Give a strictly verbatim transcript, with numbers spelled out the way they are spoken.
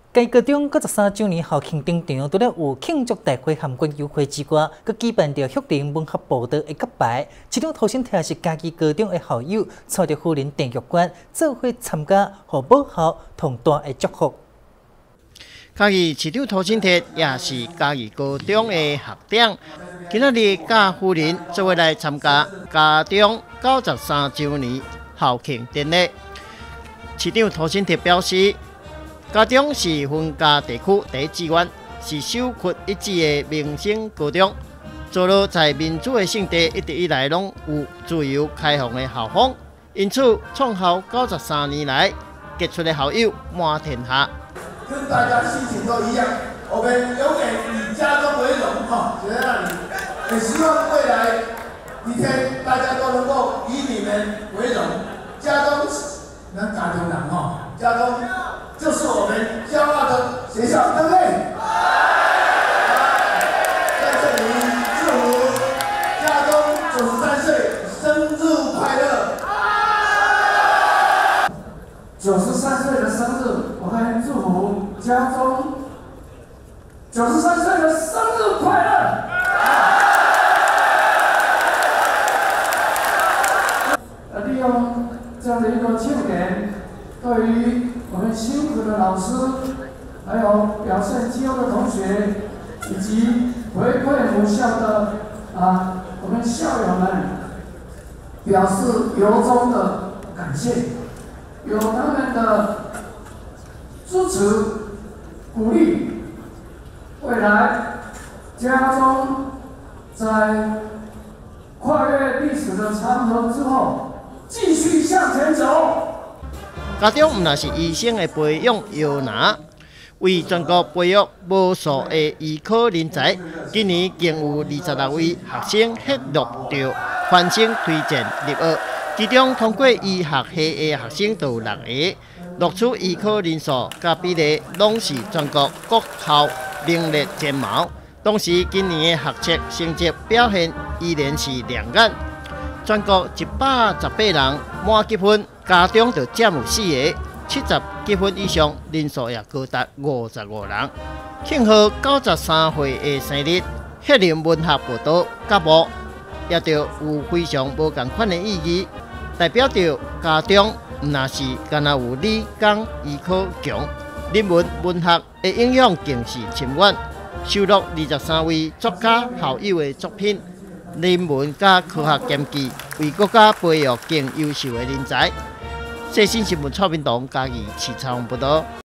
该高中九十三周年校庆登场，除了有庆祝大会含军游会之外，佮举办着学龄文学报道的揭牌。其中头先听是家己高中的校友，带着夫人郑玉娟做伙参加，互母校同大的祝福。 家己市长涂新铁也是家己高中的学长，今仔日甲夫人做伙来参加家中九十三周年校庆典礼。市长涂新铁表示，家中是分家地区第一志愿，是首屈一指的明星高中。坐落在民主的圣地，一直以来拢有自由开放的校风，因此创校九十三年来结出的校友满天下。 跟大家心情都一样，我们永远以家中为荣，哈，觉得那里，也希望未来一天大家都能够以你们为荣。家中能家中人哈，家中就是我们骄傲的学校，对不对？在这里祝福家中九十三岁生日快乐！ 九十三岁的生日，我们祝福家中九十三岁的生日快乐！呃，利用这样的一个庆典，对于我们辛苦的老师，还有表现绩优的同学，以及回馈母校的啊我们校友们，表示由衷的感谢。有他们的支持、鼓励，未来家中在跨越历史的长河之后，继续向前走。 家中唔但是医生的培养摇篮，为全国培育无数的医科人才。今年竟有二十六位学生获录到繁星推荐入学。其中通过医学系的学生就有六个，录取医科人数甲比例拢是全国各校名列前茅。同时，今年的学测成绩表现依然是亮眼，全国一百十八人满积分，家中就占有四个，七十积分以上人数也高达五十五人。庆贺九十三岁的生日，学龄文学报道节目也就有非常无同款的意义。代表着家中唔但是干那有理工医科强，人文文学的影响更是深远。收录二十三位作家校友的作品，人文甲科学兼具，为国家培育更优秀的人才。细心新闻蔡明堂家己市场报道。